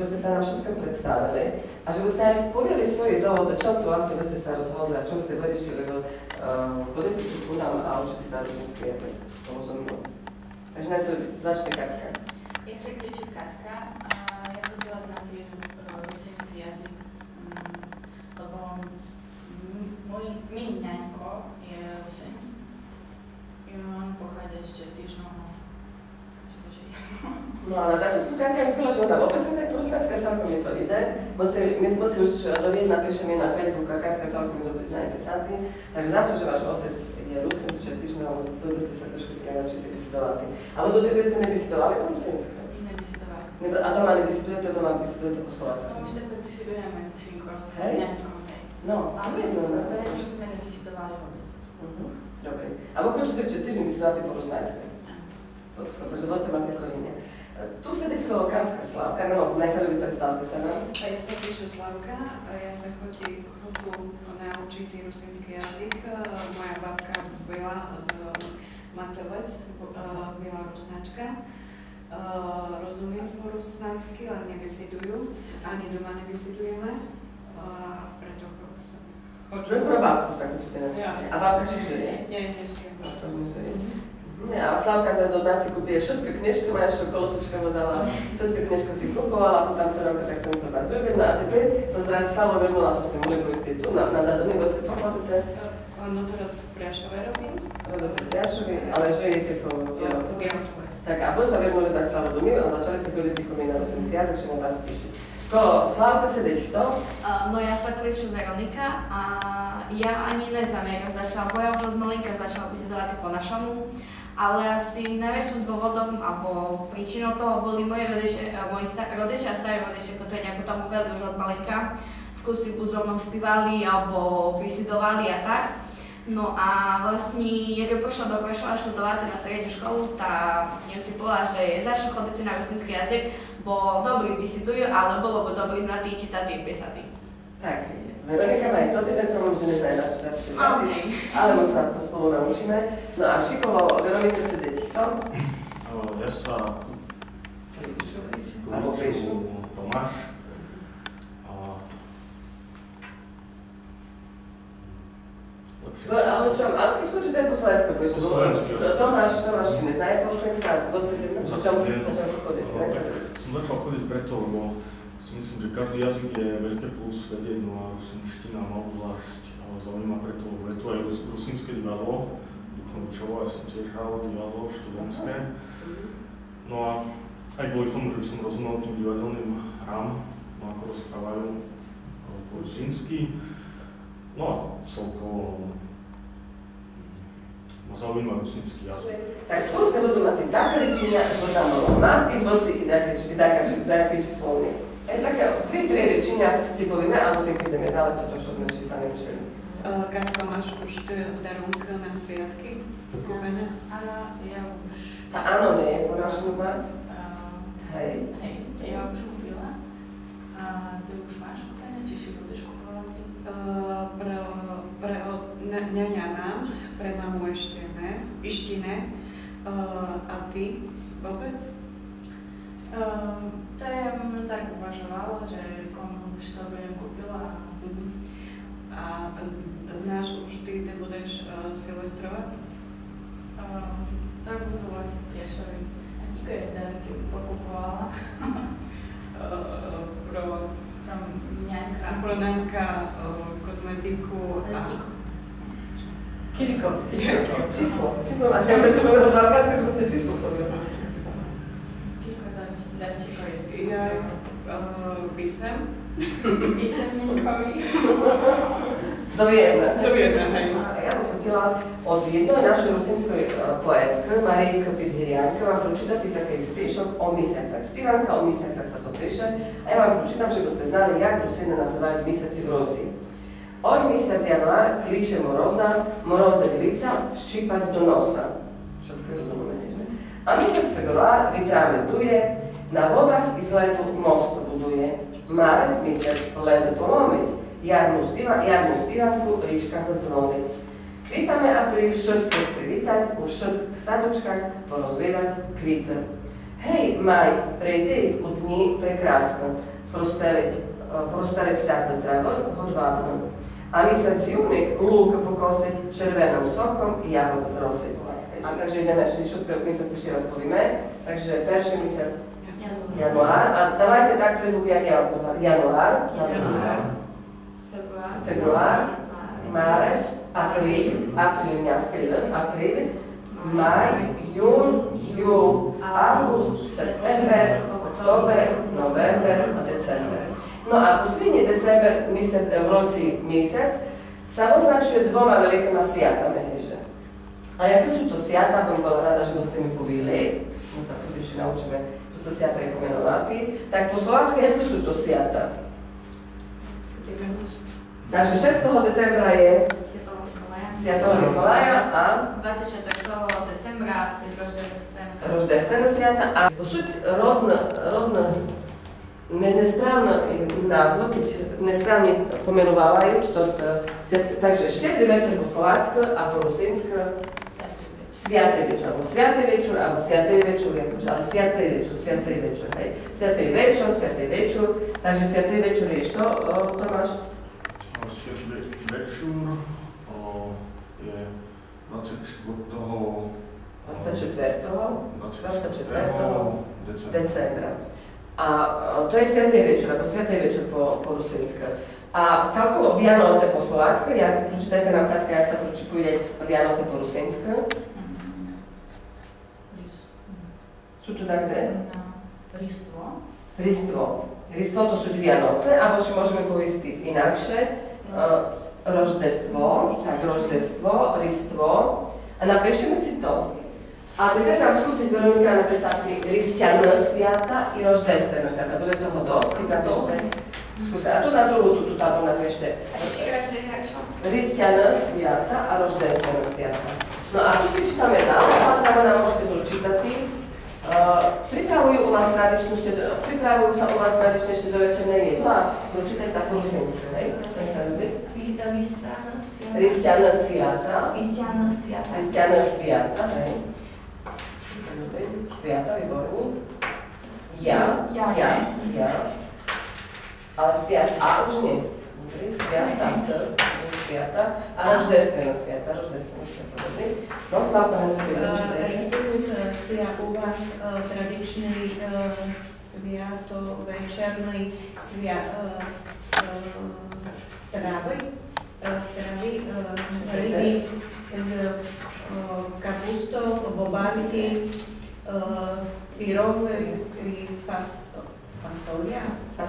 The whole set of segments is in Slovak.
by ste sa na všetkom predstavili a že by ste aj povedali svoje dôvody, čo tu vlastne by ste sa rozhodli a čom ste vyriešili politiku a určite sa rusínsky jazyk. Rozumiem. Takže najskôr začne Katka. Ja sa kričím Katka a ja chodila znať rusínsky jazyk, lebo môj ňaňko je Rusín. I on pochádza z Čertížnoho. No a na začiatku Katka mi povedala, že ona vôbec nie po rusnácka, celkom mi to ide. My sme si už dovieť napíšeme na Facebooku a Katka celkom dobre zná písati. Takže za to, že váš otec je Rusín z Čertížneho, dobre ste sa trošku také naučili bysydovať. Alebo do tebe ste nebysydovali po rusínsky? Nebysydovali. A doma nebysydujete, doma bysydujete po slovácku? No už tak bysydujeme všetko s ňaňkom. No, ale jedno, no. Ale že sme nebysydovali vôbec. Dobre. A ви хочете в Čertížni bysydovať po rusnácku? Protože budete mať ako iné. Tu sedí kolо Katka Slavka, no najsa vy predstavte sa nám. A ja sa píšu Slavka, ja sa chodím naučiť rusínsky jazyk. Moja babka byla z Matovec, byla rusnáčka. Rozumiem po rusnácky, ale nevysidujú. Ani doma nevysidujeme. Preto sa chodím. Pro babku sa chodíte naučiť. A babka si žije? Nie, nežije. Babka nežije. A Slavka zase od nás si kúpie všetky knižky, moja kolosučka mu dala, všetky knižky si kupovala, potom to roka, tak sa mi to vás vyvedla. A teď sa zdrať stalo vedela, to ste mohli povieť tu, na zadomí, odkiaľ pochodíte? No teraz v Priašove robím. Robíte v Priašovi, ale žijete kolо Bieltovec. Tak a potom sa vedeli tak sa do a začali ste chodiť na rusínsky jazyk, čo ma vás teší. Ko Slavka sedieť kto? No ja sa kličím Veronika a ja ani neznám, jak začala, bo ja už od malinka začala bysydovať po našomu. Ale asi najväčším dôvodom alebo príčinou toho boli moji rodičia a starí rodičia, ktorí nejako tam uvedli už od malinka. V kuse buď so mnou spívali alebo bysydovali a tak. No a vlastne, jak pošla do Prešova študovať na strednú školu, tak im si povedala, že začnú chodiť na rusínsky jazyk, bo dobrý bysydujú, ale bolo by dobrý znatý čítať a písať. Tak, Veronika má aj to jeden problém, že nezná čítať písať, ale my sa to spolu naučíme. No a šikovo Veronika sedieť kto? Ja sa kličím Tomáš. Ale čo, ale keď chodíte aj po Slovensku, prečo? Tomáš si neznaje po Slovensku, a po Slovensku, čo začal chodiť? Som začal chodiť preto, lebo si myslím, že každý jazyk je veľké plus vedieť, no a rusínština ma obzvlášť zaujíma preto, lebo je tu aj rusínske divadlo, Duchovičovo, ja som tiež hral divadlo študentské. No a aj kvôli tomu, že by som rozumel tým divadelným hrám, no ako rozprávajú po rusínsky. No a celkovo ma zaujíma rusínsky jazyk. Tak skúste budú mať také rečenia, že tam bolo na tým boli také slovník. Je také 3 rečenia si povieme, alebo tak ideme ďalej, toto čo sme ešte sa neučili. Katka, máš už darunka na sviatky kúpené? Áno, ja už... Tá áno nie je po našom vás? Hej. Hej, ja už kúpila. A ty už máš kúpené, či si budeš kúpovať ty? Pre ňaňa mám, pre mamu ešte ne, a ty vôbec? To ja tak uvažovala, že komu už to budem kúpila. A znáš už ty, kde budeš silvestrovať? Tak budú asi Priešovi. A Tiko je zdanky pokupovala. Pro ňaňka kozmetiku a... Kiriko. Číslo. A neviem, čo budeme odlázkať, že ste číslo povedali. Kiriko darčíko je. Ja písem. Písem Nikovi. Doviedna, hej. Ja bych chtěla od jednej našej rusínskej poetky, Marijky Pidhirianke, vám pročítať taký stýšok o mesiacach. Stývanka o mesiacach sa to píše. A ja vám pročítam, že by ste znali, jak Rusíny nazývajú mesiaci v roci. Oj mesiac január klíče moroza, moroze lica, ščípať do nosa. Všetko rozumieme, že? A mesiac február vytráve duje, na vodách i z ledu most buduje. Márec mesiac led polomiť, jarnú spívanku rička zadzvoniť. Kvítame apríl všetko privítať, už všetk v sadočkách porozvievať kvítr. Hej, maj, prejdi u dní prekrásne, porozsteliť vsadnú travu, hodvábnu. A mjesec juni luk pokosiť červenom sokom i jagod zrosiť. A takže ideme ešte prvý mjesec ešte raz povíme. Takže perší mjesec január. A dávajte tak prezvuk, jak ja odpovám. Január, február, márec, apríl, maj, jún, júl, august, september, október, november a december. No a posledný december, v roci mjesec, sa označuje dvoma veľkými sviatami. A jaké sú to sviata, bym bola rada, že ste mi povili, my sa to ešte naučíme toto sviata pomenovať. Tak po slovácky, jaké sú to sviata? Takže 6. decembra je Sviatého Nikolaja a 24. decembra sú Roždestvené sviata a sú rôzne nesprávne názvy, keď nesprávne pomenovávajú to. Takže štedrý večer po slovácku a po rusínsku sviatý večer, alebo sviatý večer, alebo sviatý večer, ale sviatý večer, hej. Sviatý večer, takže sviatý večer je čo, Tomáš? Sviatý večer je 24. decembra. A to je sviatý večer, alebo sviatý večer po rusínsku. A celkovo Vianoce po slovácku, jak prečítajte nám, Katka, jak sa prečítajú Vianoce po rusínsku? Sú tu tak kde? Ristvo. Ristvo to sú Vianoce, alebo či môžeme povedať inakšie. Roždestvo, ristvo. A napíšeme si to. A teď nám skúsiť Veronika napísať Risťané sviata i Roždestvené sviata. Bude toho dosť, keď napíšte. Skúste. A tu na druhú túto tabu napíšte. Risťané sviata a Roždestvené sviata. No a tu si čítame dál, a nám môžete dočítať. Pripravujú sa u vás tradične štedrovečerné jedlá. Pročítaj tak po rusínsku, hej? Nech sa ľubí. Risťané sviata, hej. Sviata, výborný. Ja. Ale sviata, už nie. Sviata. A roždestvené sviata, dobrý. No, Slavka, ne sa vydačíte. U vás tradičný sviatovečerný stravy, ryby s kapustou, bobárky, pyrohy i fasolia.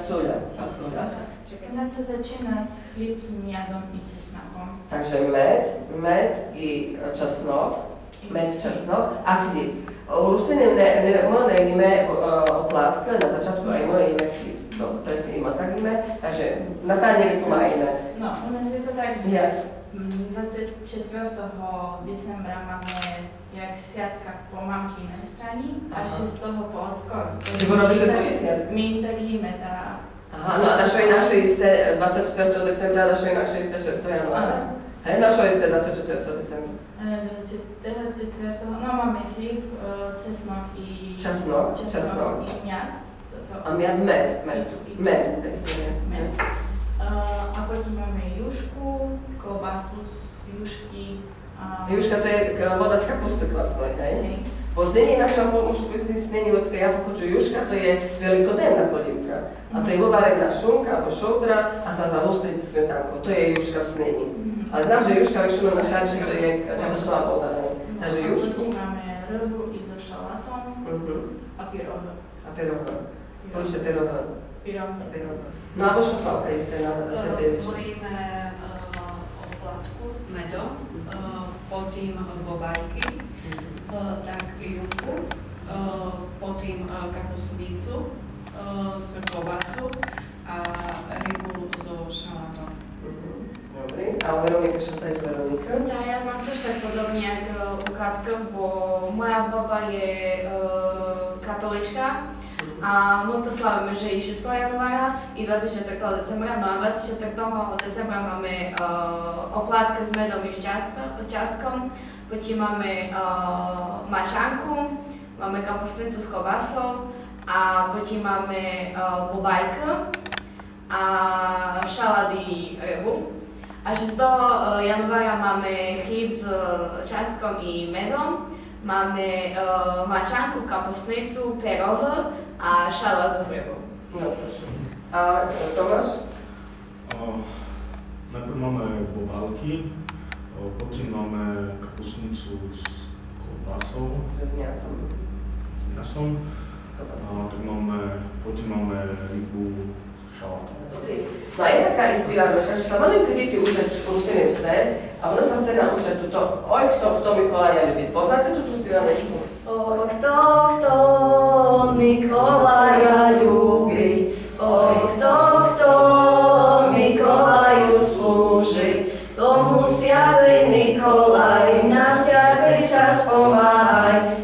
U nás sa začína chlieb s miadom i cesnakom. Takže med i česnok, a chlieb. U Rusine nejíme oplátka, na začiatku aj moje jíme chlieb. No, presne ima tak jíme, takže na tánieriku má iné. No, u nás je to tak, že 24. decembra máme jak sviatka po mamkynej strani a 6. po ockovi. Čiže vy robíte druhý sviatok? My tak jíme tá... Aha, no a naše inakšie isté 24. decembra, naše inakšie isté 6. januára. Hej, naše isté 24. decembra. 24. No máme chlieb, cesnok i... Česnok i miad. A med. A potom máme jušku, klobásu z jušky. Juška to je voda z kapusty klasnej, hej? Po znení našom pomôžku s tým snení, odkiaľ ja pochočujem, juška to je veľkodenná polievka. A to je uvarená šunka alebo šoudra a sa zahustí smetánkou. To je juška v snení. Ale znam, že juška väčšinou na šariši to je kapustová voda, hej? Takže jušku. A potom máme rybu i so šalátom a pyrohy. Poďte pyrohy. No a pošla Slavka isté na svetej večer. Volíme oplatku s medom, potom bobajky, tak juku, potom kapusnicu s klobásu a rybu so šalátom. Dobre, a u Veronika, čo sa je z Veronika? Да, ja mám tiež tak podobne ako u Katka, bo moja baba je katolička a my to slavíme, že i 6. januára i 24. decembra, no a 24. decembra máme oplátky s medom i šťastkom, potom máme mačanku, máme kapustnicu s klobásou a potom máme bobajka a šalady rebu. A že z toho januára máme chýb s častkom i medom, máme mačanku, kapustnicu, peroh a šalát so rebou. No, a Tomáš? Najprv máme bobálky, potom máme kapustnicu s klobásou. S miasom. Potom máme rybu s šalátom. Dobrý. No a je taká istývadočka, že sa malinké deti učia Rusiny vse a ona sa chce naučiť toto oj, kto Mikolája ľubí. Poznáte túto spievadočku? Oj, kto Mikolája ľubí, oj, kto Mikoláju slúži, tomu sviatý Nikolaj na sviatý čas pomáhaj.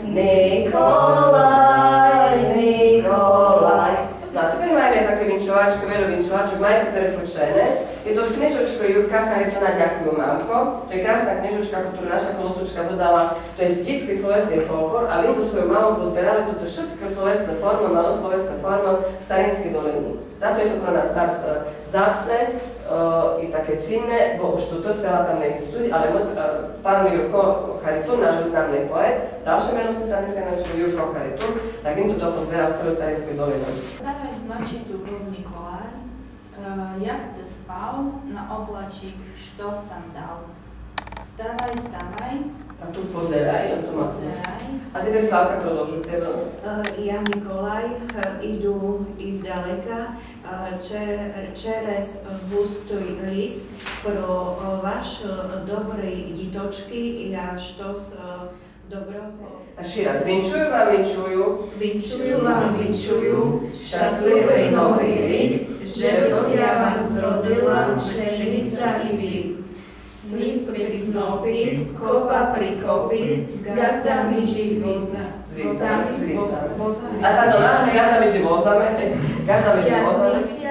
Nikolaj. Poznáte, keď máme také vinčovačky, veľa vinčovačok, majte prefočené. Je to z knižočko Jurka Charitona Ďakujú, mamko. To je krásna knižočka, ktorú naša kolosučka dodala. To je vždycky slovesný folklor a my tu svojou mamou pozberali toto všetko slovesné formy, maloslovesné formy v Starinskej dolini. Za to je to pro nás vzácne i také cenné, bo už toto sela tam neexistujú, ale pán Jurko Charitun, náš známý poet, ďalšie meno ste sa dneska naučili Jurko Charitun, tak im toto pozberal v celej Starinskej dolini. Zároveň v noči tu bol Nikolaj, jak ty spal, na oblačík štos tam dal. Vstávaj, vstávaj. A tu pozeraj, on to má. A tebe Slávka продолжу tebe. Ja Nikolaj idu izdaleka через густой ліс про ваш добрий діточки, я щось доброго. A ešte raz, vinčujú vám, vinčujú. Vinčujú vám, vinčujú, šťastlivý nový rік, že Rusia vám zrodila pšenica i byk. Sní pri snopi, kopa pri kopi, gazdami živí. Zvizdami. A pardon, gazdami či vozami. Gazdami či vozami.